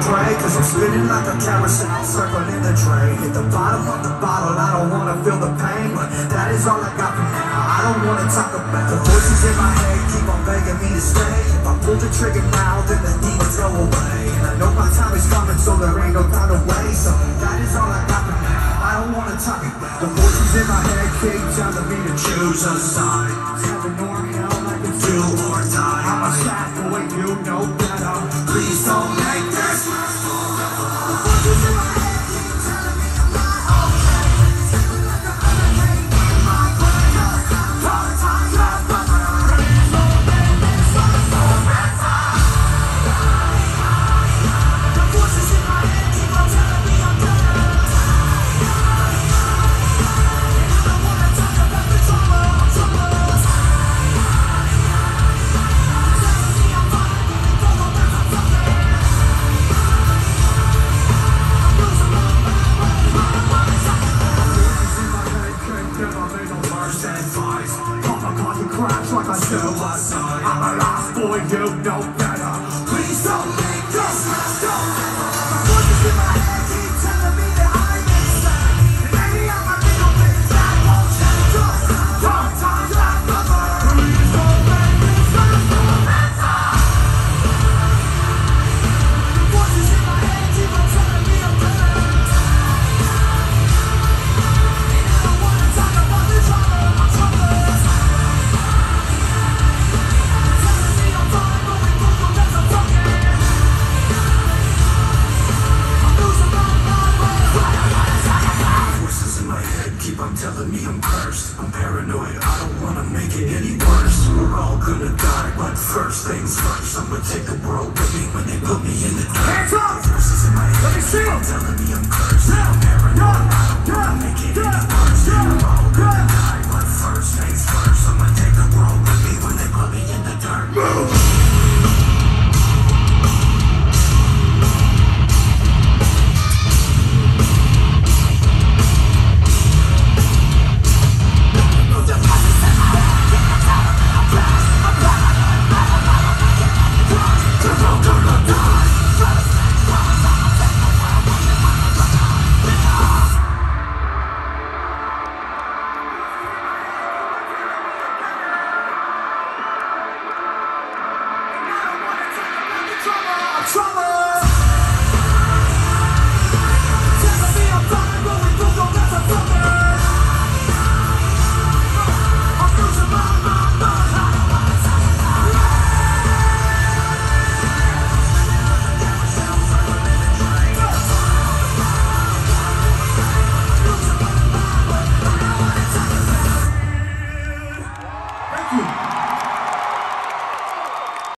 break, cause I'm spinning like a carousel, circling the drain. Hit the bottom of the bottle, I don't wanna feel the pain, but that is all I got for now. I don't wanna talk about the voices in my head, keep on begging me to stay. If I pull the trigger now, then the demons go away. And I know my time is coming, so there ain't no time to waste. So that is all I got for now. I don't wanna talk about the voices in my head, keep telling me to choose a side. Heaven or hell, I can do or die. I'm a sad boy, you know better. Please don't make this last forever. The voices in my head keep telling me I'm not okay. Feeling like a hurricane in my brain. All the time, you're brother. Please don't make this last forever. The voices in my head keep on telling me I'm better. And I don't wanna talk about the trauma. Like a suicide. I'm a lost boy, you know better. Please don't make this last forever. The voices in my head keep telling me that I'm insane. And maybe I'm a little bit that won't change us. Dark times like rubber. Please don't make this last forever. The voices in my head keep on telling me I'm better. And I don't wanna talk about the trauma. I'm telling me I'm cursed, I'm paranoid, I don't wanna make it any worse. We're all gonna die, but first things first, I'ma take the world with me when they put me in the dirt. Hands up! Voices in my head, let me see. I'm telling me I'm cursed, I'm paranoid, I don't wanna make it any worse. We're all gonna die, but first things first, I'ma take the world with me when they put me in the dirt. Move! Thank you.